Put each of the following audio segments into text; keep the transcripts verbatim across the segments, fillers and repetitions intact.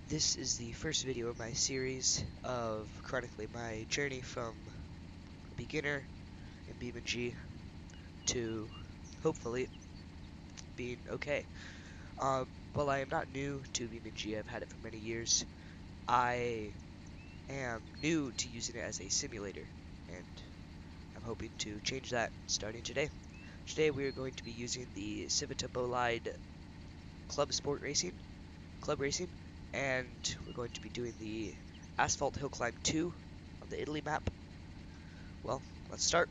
This is the first video in my series of chronicling my journey from a beginner in Beamng to hopefully being okay. Um, while I am not new to Beamng, I've had it for many years. I am new to using it as a simulator, and I'm hoping to change that starting today. Today we are going to be using the Civita Bolide Club Sport Racing, Club Racing, and we're going to be doing the Asphalt Hill Climb two on the Italy map. Well, let's start.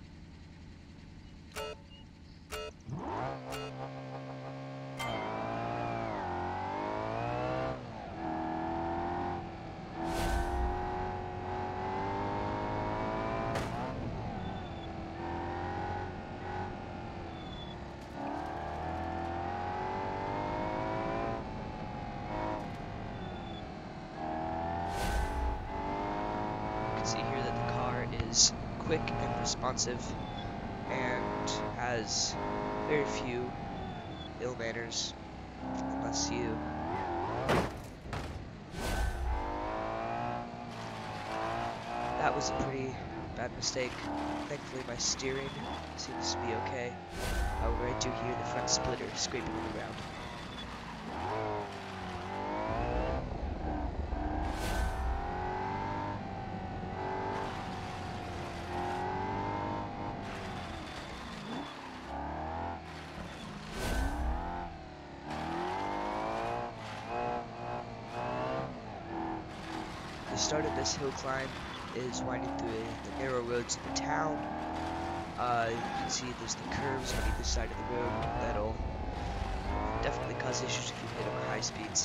You can see here that the car is quick and responsive and has very few ill manners, unless you that was a pretty bad mistake. Thankfully my steering seems to be okay. However, I do hear the front splitter scraping on the ground. The start of this hill climb is winding through the narrow roads of the town. Uh, you can see there's the curves on either side of the road that'll definitely cause issues if you hit them at high speeds.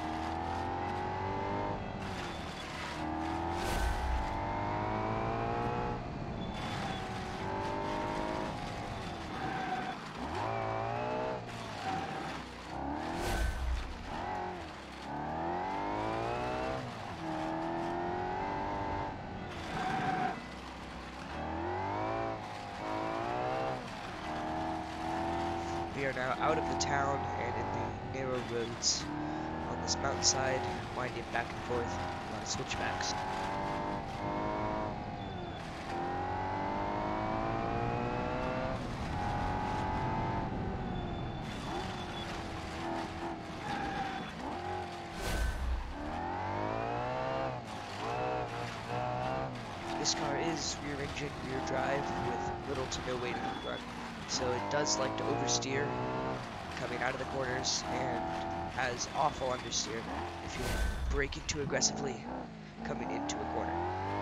We are now out of the town and in the narrow roads on this mountainside, winding back and forth, a lot of switchbacks. This car is rear engine, rear drive with little to no weight in the front, so it does like to oversteer coming out of the corners and has awful understeer if you're braking too aggressively coming into a corner.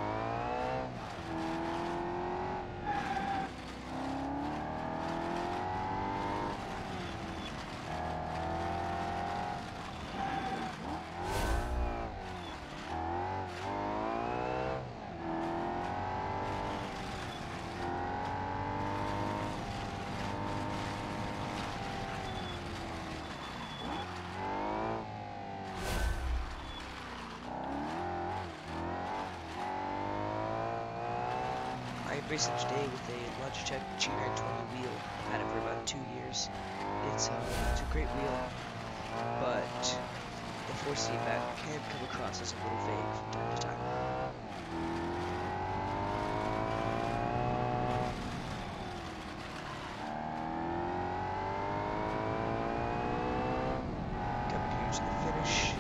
I am racing today with a Logitech G nine twenty wheel. I've had it for about two years. It's, uh, it's a great wheel, but the force feedback can come across as a little vague from time to time. Coming here to the finish.